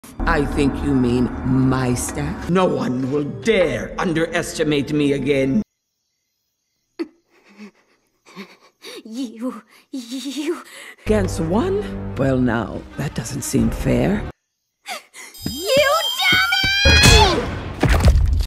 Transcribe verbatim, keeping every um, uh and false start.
I think you mean my staff. No one will dare underestimate me again. You... you... Against one? Well now, that doesn't seem fair.